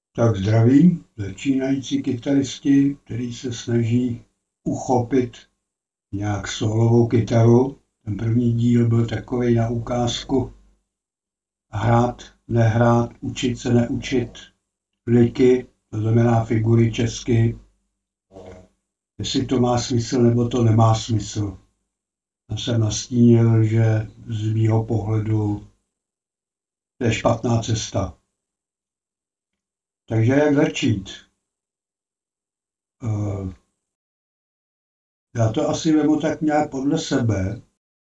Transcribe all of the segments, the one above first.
Tak zdravím začínající kytaristi, který se snaží uchopit nějak sólovou kytaru. Ten první díl byl takový na ukázku hrát, nehrát, učit se neučit, liky, to znamená figury česky, jestli to má smysl nebo to nemá smysl. Já jsem nastínil, že z mýho pohledu to je špatná cesta. Takže jak začít? Já to asi vemu tak nějak podle sebe,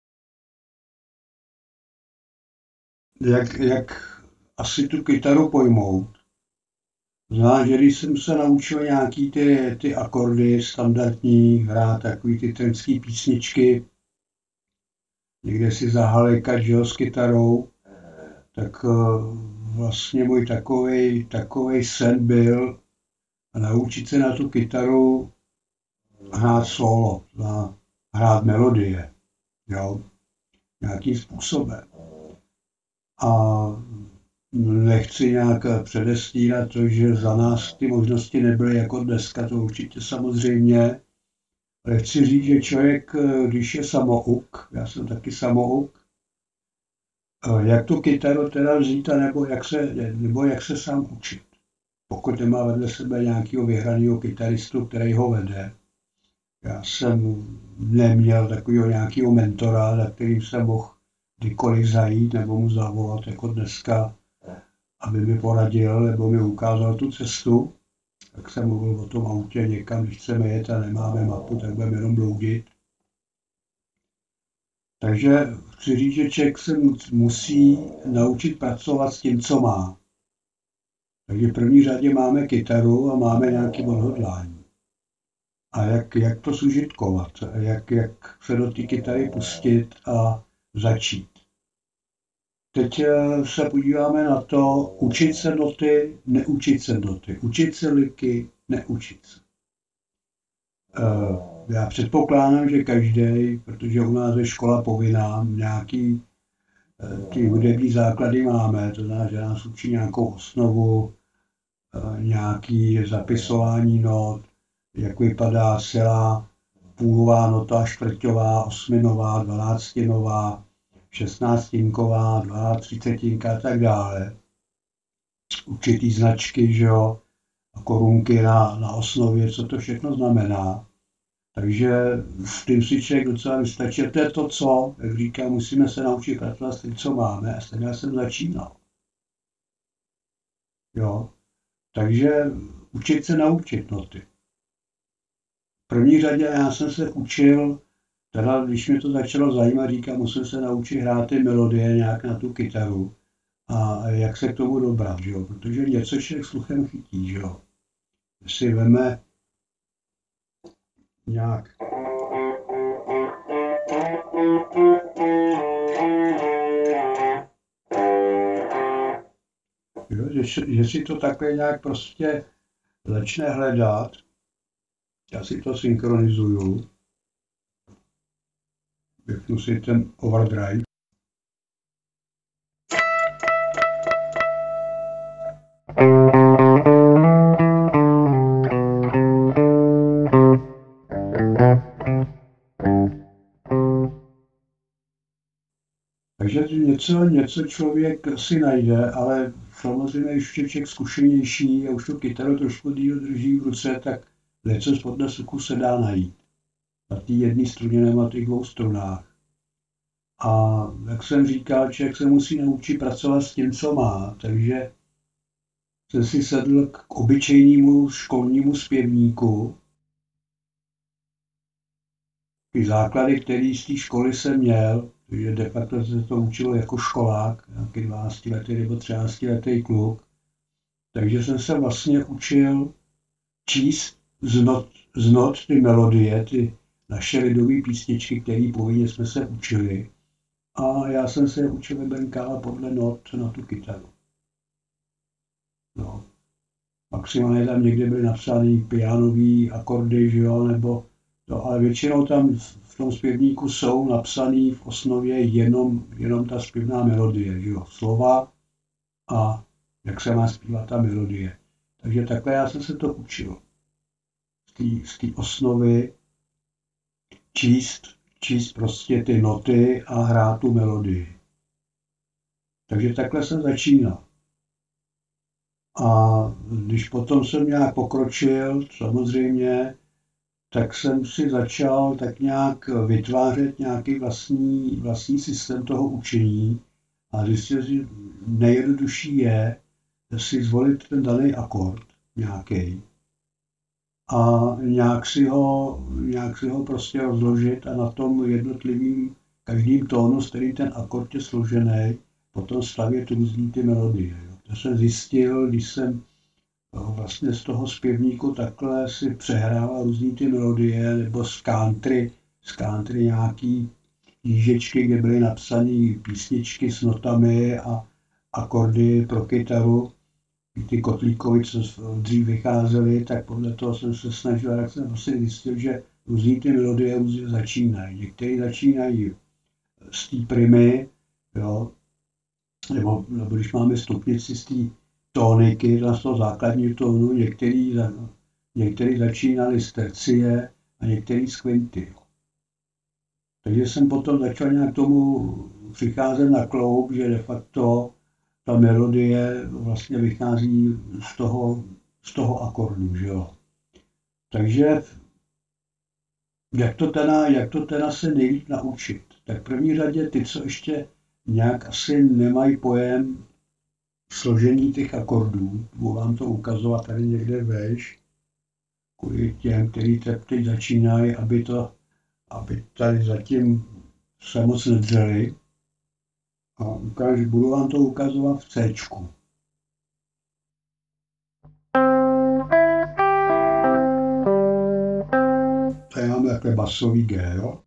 jak asi tu kytaru pojmout. Znamená, že když jsem se naučil nějaký ty akordy standardní, hrát takový ty trendský písničky, někde si zahalekat, že jo, s kytarou, tak vlastně můj takovej sen byl naučit se na tu kytaru hrát solo, hrát melodie, jo, nějakým způsobem. A nechci nějak předestírat to, že za nás ty možnosti nebyly jako dneska, to určitě samozřejmě. Ale chci říct, že člověk, když je samouk, já jsem taky samouk, jak tu kytaru teda vzít, nebo jak se sám učit. Pokud nemá vedle sebe nějakého vyhraného kytaristu, který ho vede. Já jsem neměl takového nějakého mentora, za kterým jsem mohl kdykoliv zajít nebo mu zavolat jako dneska, aby mi poradil nebo mi ukázal tu cestu. Tak jsem mluvil o tom autě někam, když chceme jet a nemáme mapu, tak budeme jenom bloudit. Takže chci říct, že člověk se musí naučit pracovat s tím, co má. Takže v první řadě máme kytaru a máme nějaké odhodlání. A jak to zužitkovat, jak se do té kytary pustit a začít. Teď se podíváme na to, učit se noty, neučit se noty. Učit se liky, neučit se. Já předpokládám, že každý, protože u nás je škola povinná, nějaký ty hudební základy máme, to znamená, že nás učí nějakou osnovu, nějaký zapisování not, jak vypadá celá půlová nota, čtvrťová, osminová, dvanáctinová, šestnáctinková, 32 a tak dále. Určitý značky, že jo, a korunky na osnově, co to všechno znamená. Takže v tím si člověk docela vystačí. To je to, co, jak říkám, musíme se naučit pracovat s tím, co máme. A s tím já jsem začínal. Jo. Takže učit se naučit noty. V první řadě já jsem se učil, teda když mě to začalo zajímat, říkám, musím se naučit hrát ty melodie nějak na tu kytaru. A jak se k tomu dobrat, že jo? Protože něco člověk sluchem chytí, že jo. Si veme nějak. Jo, že si to takhle nějak prostě začne hledat. Já si to synchronizuju. Vypnu si ten overdrive. Takže něco člověk si najde, ale samozřejmě, když je člověk zkušenější a už tu kytaru trošku díl drží v ruce, tak něco podle sluchu se dá najít. Na té jedné struně nebo na těch dvou strunách. A jak jsem říkal, člověk se musí naučit pracovat s tím, co má. Takže jsem si sedl k obyčejnému školnímu zpěvníku. Ty základy, které z té školy jsem měl, protože de facto se to učilo jako školák, nějaký 12letý nebo 13letý kluk. Takže jsem se vlastně učil číst z not ty melodie, ty naše lidové písničky, které povinně jsme se učili. A já jsem se učil vybrnkávat podle not na tu kytaru. No. Maximálně tam někde byly napsány pianový akordy, že jo, nebo to, ale většinou tam v tom zpěvníku jsou napsaný v osnově jenom ta zpěvná melodie, že jo, slova a jak se má zpívat ta melodie. Takže takhle já jsem se to učil. Z té osnovy číst prostě ty noty a hrát tu melodii. Takže takhle jsem začínal. A když potom jsem nějak pokročil, samozřejmě, tak jsem si začal tak nějak vytvářet nějaký vlastní systém toho učení a zjistil, že nejjednodušší je si zvolit ten daný akord nějaký a nějak si ho prostě rozložit a na tom jednotlivým každým tónu, s kterým ten akord je složený, potom stavět různý ty melodie. To jsem zjistil, když jsem vlastně z toho zpěvníku takhle si přehrál různý ty melodie, nebo z country nějaký knížečky, kde byly napsané písničky s notami a akordy pro kytaru. Ty kotlíkovi, co dřív vycházely, tak podle toho jsem se snažil, jak jsem vlastně zjistil, že různý ty melodie různě začínají. Některé začínají z té primy, jo, nebo když máme stupnici z té tóniky, z toho základního tónu, některý začínali z tercie a některý z kvinty. Takže jsem potom začal nějak tomu přicházet na kloub, že de facto ta melodie vlastně vychází z toho akordu, že jo. Takže jak to teda se nejvíc naučit? Tak v první řadě ty, co ještě nějak asi nemají pojem složení těch akordů, budu vám to ukazovat tady někde vejš, kvůli těm, kteří teď začínají, aby tady zatím se moc nedřeli. A budu vám to ukazovat v C-čku. Tady máme takové basový G, jo?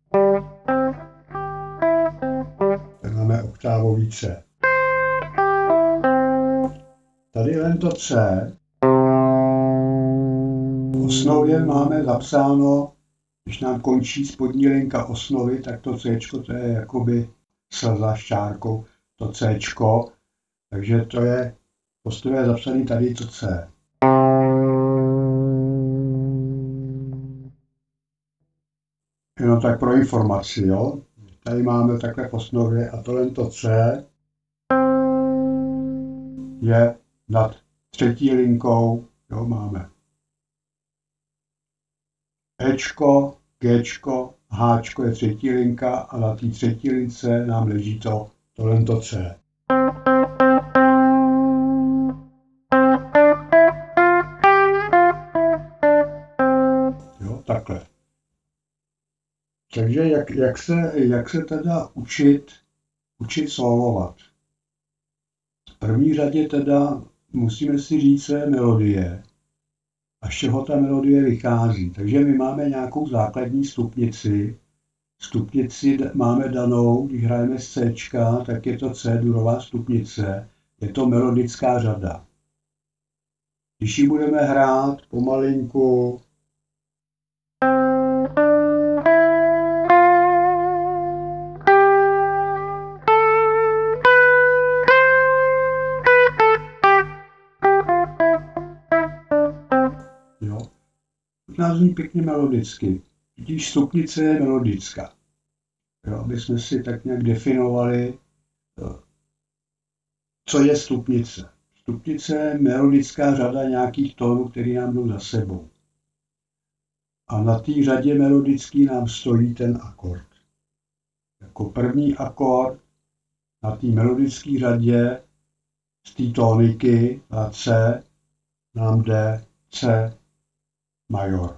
Tady máme oktávový C. Tady jen to C. V osnově máme zapsáno, když nám končí spodní linka osnovy, tak to C-čko, to je jakoby slza s čárkou, to C-čko, takže to je postupně zapsaný tady to C. Jenom tak pro informaci, jo. Tady máme takhle v osnově a tohle to C je nad třetí linkou, jo, máme Ečko, Gčko, Háčko je třetí linka a na té třetí lince nám leží tohle to C. Jo, takhle. Takže jak se teda učit solovat? V první řadě teda musíme si říct, co je melodie a z čeho ta melodie vychází. Takže my máme nějakou základní stupnici. Stupnici máme danou, když hrajeme z C, tak je to C-durová stupnice, je to melodická řada. Když ji budeme hrát pomalinku, jo, to zní pěkně melodicky. Když stupnice je melodická. Jo, aby jsme si tak nějak definovali, co je stupnice. Stupnice je melodická řada nějakých tónů, které nám jdou za sebou. A na té řadě melodický nám stojí ten akord. Jako první akord na té melodické řadě z té tóniky na C nám jde C major.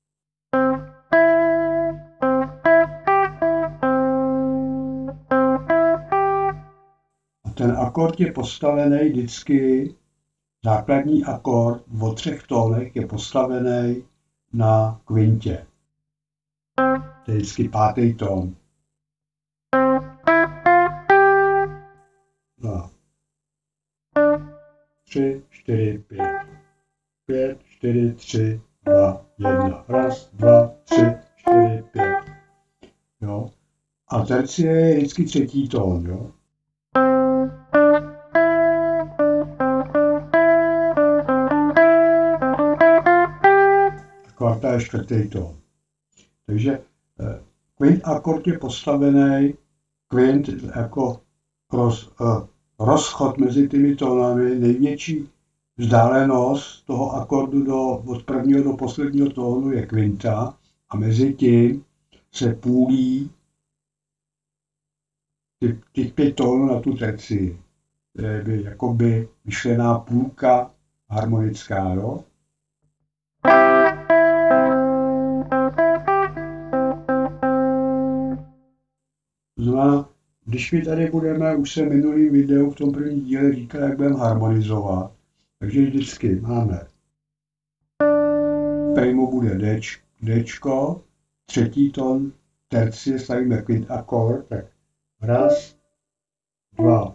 Ten akord je postavený vždycky, základní akord o 3 tónech je postavený na kvintě. To je vždycky 5. tón. 2, 3, 4, 5. 5, 4, 3, 2, 1. Raz, 2, 3, 4, 5. Jo. A tercie je vždycky 3. tón, jo. čtvrtá je čtvrtý tón. Takže kvint akord je postavený, kvint jako rozchod mezi těmi tónami, největší vzdálenost toho akordu od prvního do posledního tónu je kvinta a mezi tím se půlí těch 5 tónů na tu tercii. To je jakoby myšlená půlka harmonická, jo? Znamená, když my tady budeme, už se minulý videu v tom prvním díle říkal, jak budeme harmonizovat, takže vždycky máme primu bude Dčko, třetí tón tercie stavíme kvint akord, tak 1, 2,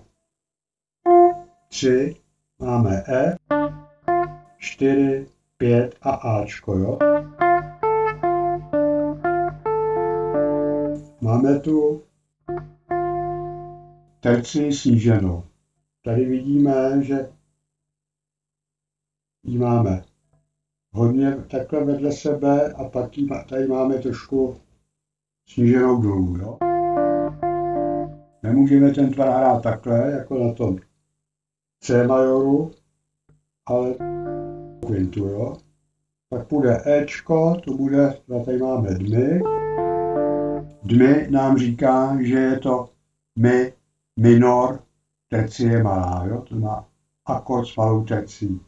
3, máme F, 4, 5 a Ačko, jo. Máme tu tercii sníženou. Tady vidíme, že ji máme hodně takhle vedle sebe a pak tady máme trošku sníženou dolů. Jo? Nemůžeme ten tvar hrát takhle, jako na tom C majoru, ale kvintu. Jo? Pak půjde Ečko, to bude, tady máme dmy. Dmy nám říká, že je to mi minor, tercie malá, jo? To má akord s malou tercí.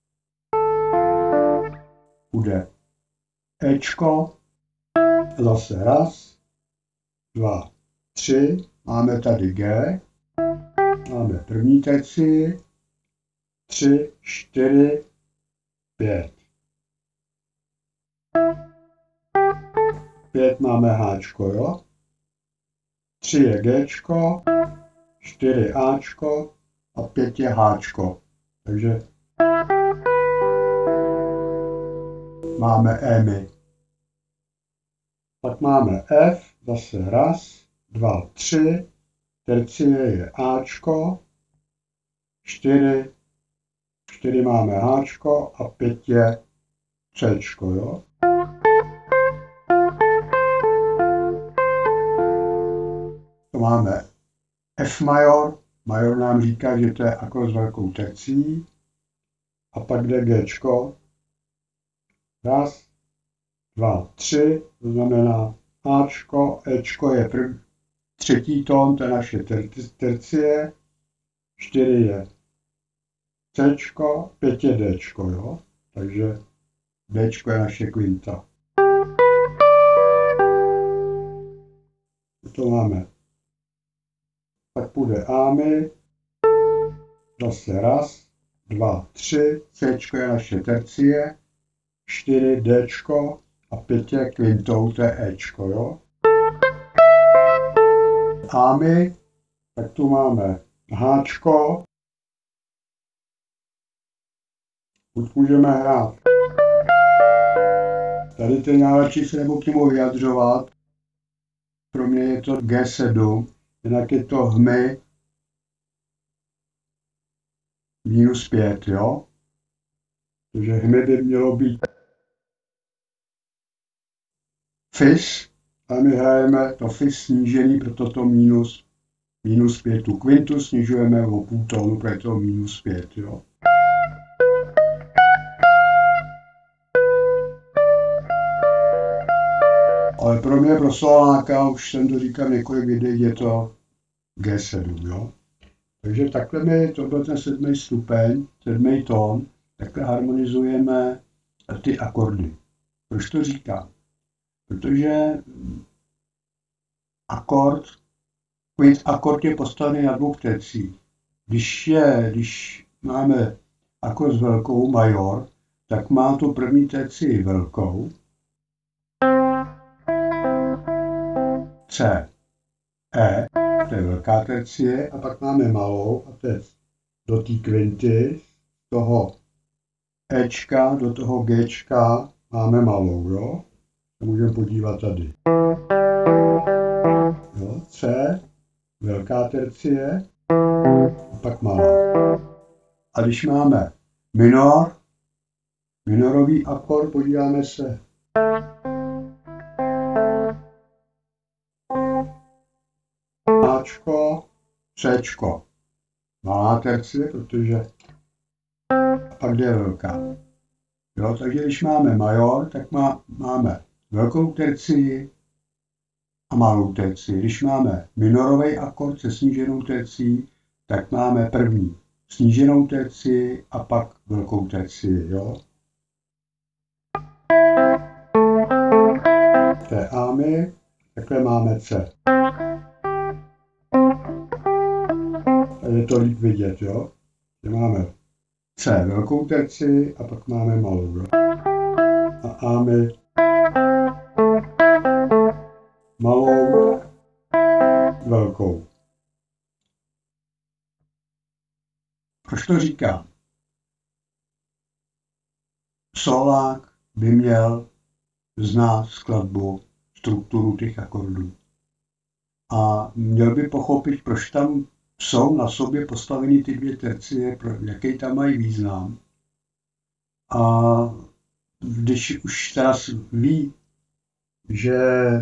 Bude Ečko, zase 1, 2, 3, máme tady G, máme první tercii, 3, 4, 5. 5 máme Háčko, jo? 3 je Gčko, 4 Ačko a 5 je Háčko. Takže máme Emy. Pak máme F, zase 1, 2, 3, tercie je Ačko, 4 máme Háčko a 5 je Cčko, jo? To máme F major, major nám říká, že to je akord s velkou tercí, a pak jde Gčko, 1, 2, 3, to znamená Ačko, Ečko je třetí tón, to je naše tercie, 4 je Cčko, 5 je Dčko, jo? Takže Dčko je naše kvinta. To máme. Pak půjde Ami, zase 1, 2, 3, Cčko je naše tercie, 4 Dčko a 5 je kvintou, to je Ečko, jo. Ami, tak tu máme Háčko, buď můžeme hrát. Tady ten náleží se nebudu k němu vyjadřovat, pro mě je to G7, jinak je to hmy -5, jo. Takže hmy by mělo být fis, a my hrajeme to fis snížený, proto to -5. Tu kvintu snižujeme o půl tónu, pro to -5, jo. Ale pro mě, pro solonáka, už jsem to říkal několik videí, je to G7, jo. Takže takhle my, to byl ten 7. stupeň, 7. tón, takhle harmonizujeme ty akordy. Proč to říkám? Protože kvint akord je postavený na 2 tercích. Když máme akord s velkou major, tak má tu první tercii velkou, C, E, to je velká tercie, a pak máme malou, a to je do té kvinty, z toho Ečka do toho Gčka máme malou, jo? To můžeme podívat tady. Jo, C, velká tercie, a pak malá. A když máme minorový akord, podíváme se Ačko, Cčko. Malá tercie, protože pak jde velká. Jo, takže když máme major, tak máme velkou tercii a malou tercii. Když máme minorový akord se sníženou tercií, tak máme první sníženou tercii a pak velkou tercii. Jo? To je A mi, takhle máme C. Tady je to líp vidět, jo? Že máme C velkou tercii a pak máme malou. Jo? A A mi malou, velkou. Proč to říkám? Solák by měl znát skladbu, strukturu těch akordů. A měl by pochopit, proč tam jsou na sobě postaveny ty dvě tercie, jaký tam mají význam. A když už teraz ví, že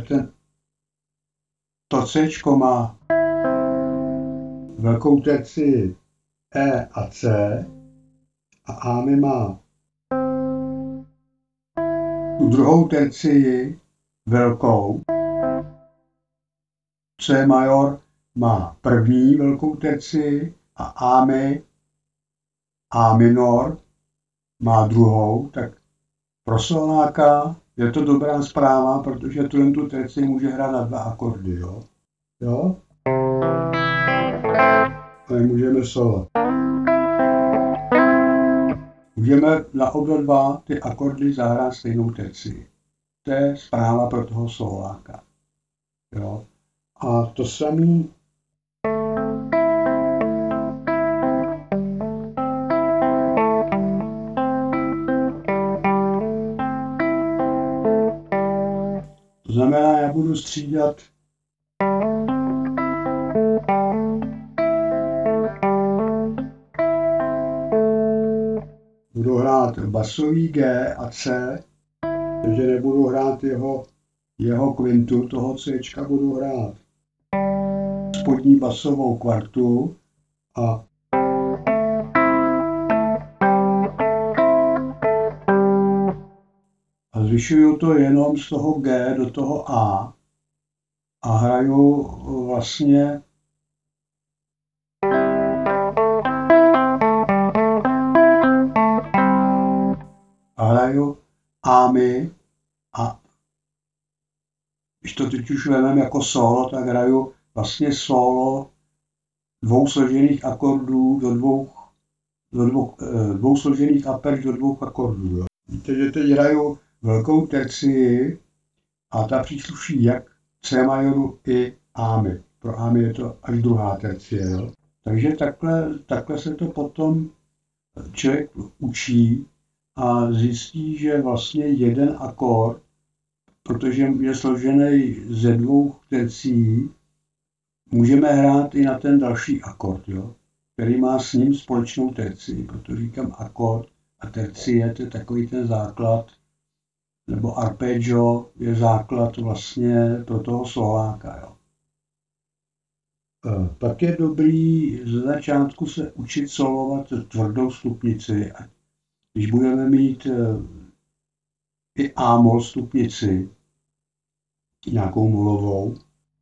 to Cčko má velkou tercii E a C a A mi má tu druhou tercii velkou, C major má první velkou tercii a A mi, A minor má druhou, tak pro soláka je to dobrá zpráva, protože tu tercii může hrát na dva akordy, jo? Jo? A můžeme solat. Můžeme na oba dva ty akordy zahrát stejnou tercii. To je zpráva pro toho soláka. Jo? A to samé to znamená, já budu střídat budu hrát basový G a C, takže nebudu hrát jeho kvintu, toho Cčka budu hrát spodní basovou kvartu a zvyšuju to jenom z toho G do toho A hraju vlastně A mi a když to teď už vezmeme jako solo, tak hraju vlastně solo dvou složených akordů do dvou složených arpéž do dvou akordů. Jo. Víte, že teď hraju velkou tercii a ta přísluší jak C majoru i A mi. Pro A mi je to až druhá tercie. Jo. Takže takhle se to potom člověk učí a zjistí, že vlastně jeden akord, protože je složený ze dvou tercií, můžeme hrát i na ten další akord, jo, který má s ním společnou tercii, protože říkám akord a tercie, to je takový ten základ, nebo arpeggio je základ vlastně pro toho soláka. Jo. Pak je dobrý ze začátku se učit solovat tvrdou stupnici. Když budeme mít i A-mol stupnici, nějakou molovou,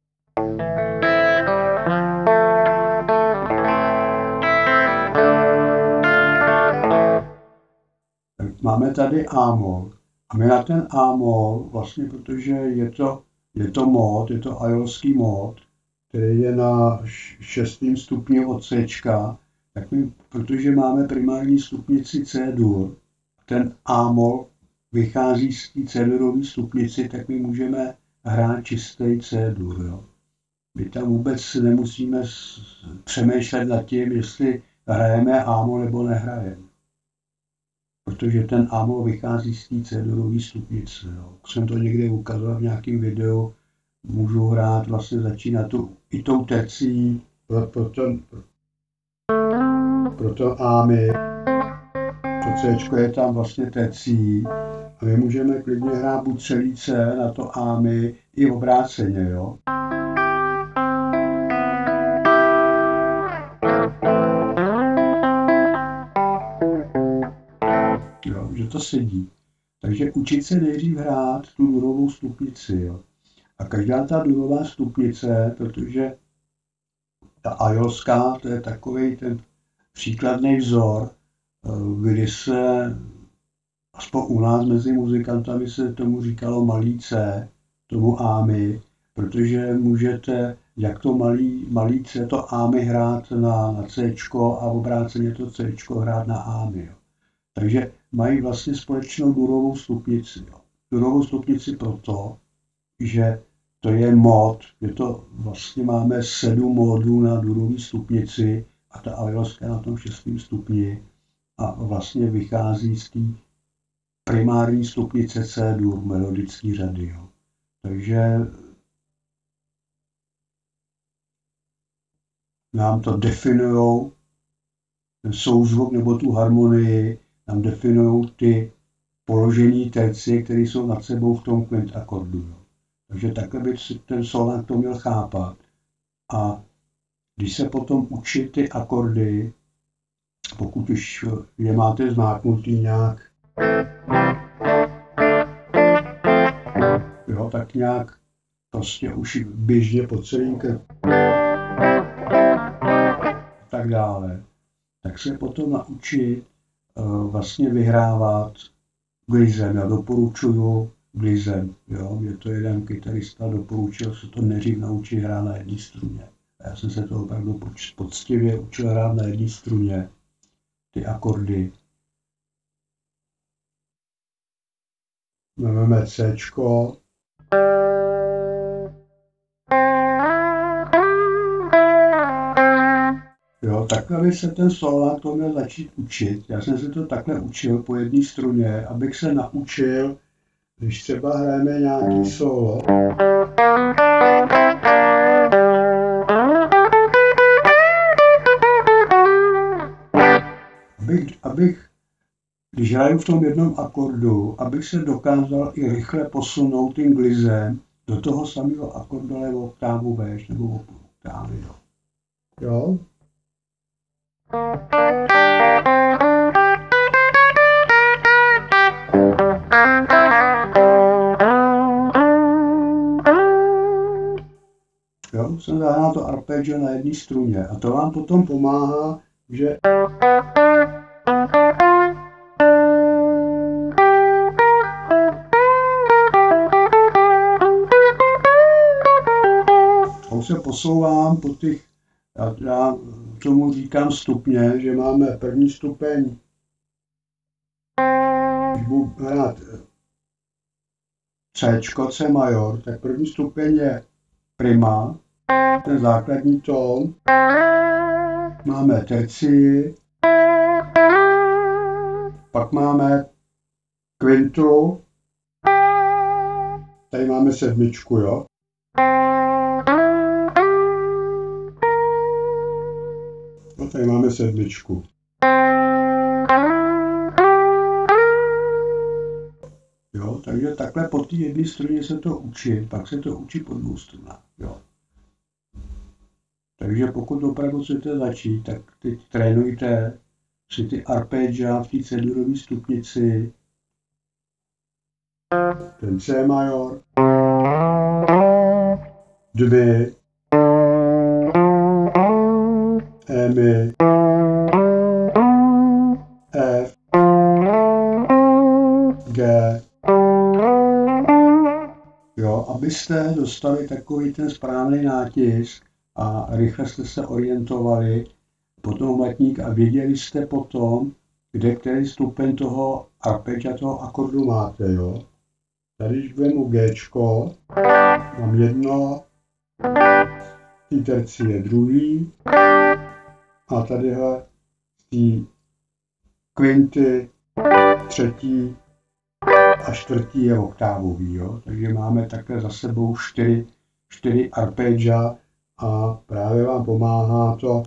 tak máme tady A-mol. A my na ten A-mol, vlastně protože je to mód, je to ajolský mód, který je na 6. stupni od Cčka, tak my, protože máme primární stupnici C-dur, ten A-mol vychází z té C-durové stupnici, tak my můžeme hrát čistý C-dur. Jo. My tam vůbec nemusíme přemýšlet nad tím, jestli hrajeme A-mol nebo nehrajeme. Protože ten A-mol vychází z té C-durové stupnice. Jo. Jsem to někde ukazoval v nějakém videu, můžu hrát, vlastně začínat i tou tercií, pro to A mi, to Cčko je tam vlastně tercií A my můžeme klidně hrát buď celý C na to ámy i obráceně, jo. Jo, že to sedí. Takže učit se nejdřív hrát tu durovou stupnici, jo. A každá ta durová stupnice, protože ta ajolská, to je takový ten příkladný vzor, kdy se, aspoň u nás mezi muzikantami se tomu říkalo malý C, tomu ámy, protože můžete, jak to malý C, to ámy hrát na C a obráceně to C hrát na ámy. Jo. Takže mají vlastně společnou durovou stupnici. Jo. Durovou stupnici proto, že to je mód, je to vlastně máme 7 módů na durové stupnici a ta ajolská na tom 6. stupni a vlastně vychází z té primární stupnice C-dur, melodické řady. Jo. Takže nám to definujou, ten souzvuk nebo tu harmonii, nám definují ty položení tercie, které jsou nad sebou v tom kvintakordu. Jo. Takže takhle by ten solák to měl chápat. A když se potom učí ty akordy, pokud už je máte zmáknutý nějak, jo, tak nějak prostě už běžně po celým tak dále, tak se potom naučit vlastně vyhrávat glizem. Já doporučuju glizem, jo, mě to jeden kytarista doporučil se to nejdřív naučit hrát na jedné struně. A já jsem se to opravdu poctivě učil hrát na jedné struně, ty akordy. Máme Cčko. Jo, takhle by se ten solák to měl začít učit. Já jsem se to takhle učil po jedné struně, abych se naučil, když třeba hrajeme nějaký solo. Když hraju v tom jednom akordu, abych se dokázal i rychle posunout tím glizem do toho samého akordu, ale o oktávu vejš nebo o půl oktávy. Jo? Jo, jsem zahrál to arpeggio na jedné struně a to vám potom pomáhá, že se posouvám po těch, já tomu říkám stupně, že máme první stupeň, když budu hrát C major, tak první stupeň je prima, ten základní tón, máme tercii, pak máme kvintu, tady máme sedmičku, jo. Tady máme sedmičku. Jo, takže takhle po té jedné struně se to učí, pak se to učí po 2 strunách. Jo. Takže pokud opravdu chcete začít, tak teď trénujte si ty arpeggia v té C-durové stupnici, ten C major, 2, E, F, G. Jo, abyste dostali takový ten správný nátisk a rychle jste se orientovali po tom matník a věděli jste potom, kde který stupeň toho arpeggia, toho akordu máte. Jo. Tady, když vezmu Gčko, mám jedno, ty tercie druhý, a tadyhle z té kvinty třetí a čtvrtý je oktávový. Jo? Takže máme takhle za sebou 4 arpeggia a právě vám pomáhá to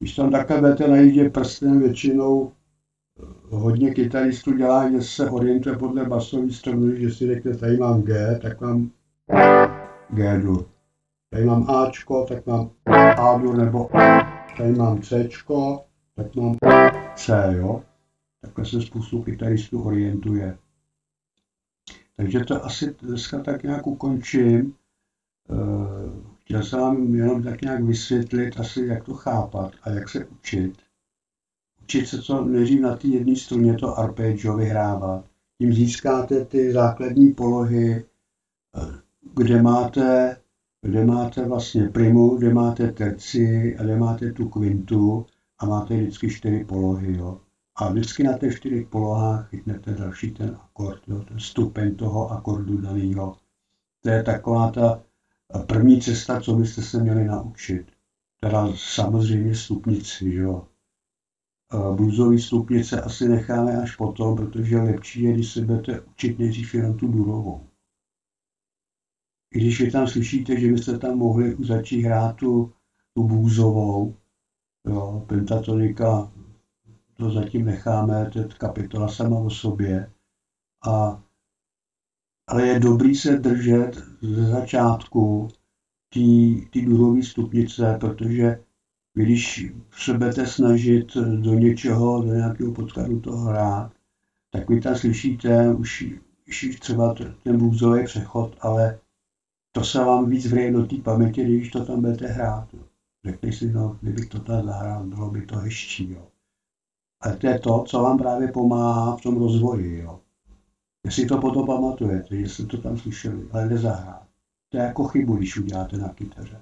Když tam takhle budete na jízdě prstem, většinou hodně kytaristů dělá, že se orientuje podle basové struny, že si řekne, tady mám G, tak mám G-dur. Tady mám Ačko, tak mám A-dur, nebo tady mám Cčko, tak mám C, jo. Takhle se spoustu kytaristů orientuje. Takže to asi dneska tak nějak ukončím. Chtěl jsem vám jenom tak nějak vysvětlit asi, jak to chápat a jak se učit. Učit se co nejdřív na té jedné struně to arpeggio vyhrávat. Tím získáte ty základní polohy, kde máte vlastně primu, kde máte terci a kde máte tu kvintu a máte vždycky 4 polohy. Jo. A vždycky na těch 4 polohách chytnete další ten akord, jo, ten stupeň toho akordu daného. To je taková ta první cesta, co byste se měli naučit. Teda samozřejmě stupnici, jo. Bluesový stupnice asi necháme až potom, protože lepší je, když se budete učit nejdřív jenom tu durovou. I když vy tam slyšíte, že byste tam mohli začít hrát tu bluesovou, jo, pentatonika, to zatím necháme, to je kapitola sama o sobě. Ale je dobrý se držet ze začátku ty durové stupnice, protože když se budete snažit do něčeho, do nějakého podkladu to hrát, tak vy tam slyšíte už třeba ten bluesový přechod, ale to se vám víc vřeje do té paměti, když to tam budete hrát. Řekli si, no, kdybych to tam zahrál, bylo by to hezčí. Jo. Ale to je to, co vám právě pomáhá v tom rozvoji. Jo. Jestli to potom pamatujete, že jste to tam slyšeli, ale nezahrát. To je jako chybu, když uděláte na kytaře.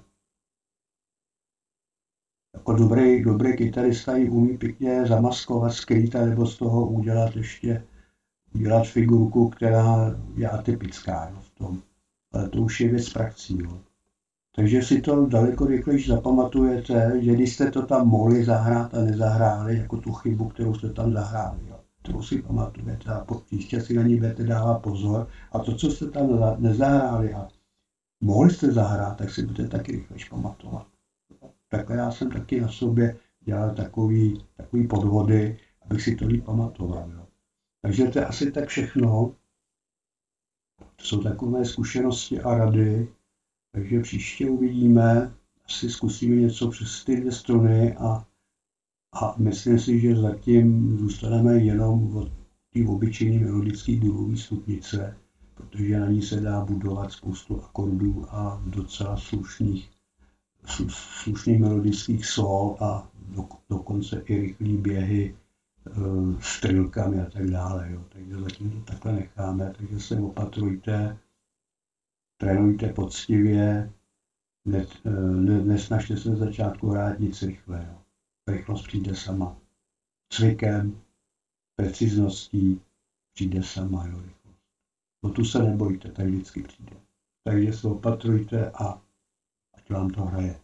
Jako dobrý kytarista ji umí pěkně zamaskovat, skrýt a nebo z toho udělat figurku, která je atypická, jo, v tom. Ale to už je věc praxí. Jo. Takže si to daleko rychleji zapamatujete, že když jste to tam mohli zahrát a nezahráli, jako tu chybu, kterou jste tam zahráli, jo, kterou si pamatujete a příště si na ní budete dávat pozor. A to, co jste tam nezahráli a mohli jste zahrát, tak si budete taky rychleji pamatovat. Takhle já jsem taky na sobě dělal takový podvody, abych si to líp pamatoval. Jo. Takže to je asi tak všechno. To jsou takové zkušenosti a rady. Takže příště uvidíme, asi zkusíme něco přes ty 2 struny a myslím si, že zatím zůstaneme jenom od té obyčejné melodické durové stupnice, protože na ní se dá budovat spoustu akordů a docela slušných melodických sol a dokonce i rychlý běhy s trylkami a tak dále. Jo. Takže zatím to takhle necháme, takže se opatrujte, trénujte poctivě, nesnažte se na začátku hrát nic rychle. Jo. Rychlost přijde sama. Cvikem, precizností přijde sama. Jo, rychlost. O tu se nebojte, tak vždycky přijde. Takže se opatrujte a ať vám to hraje.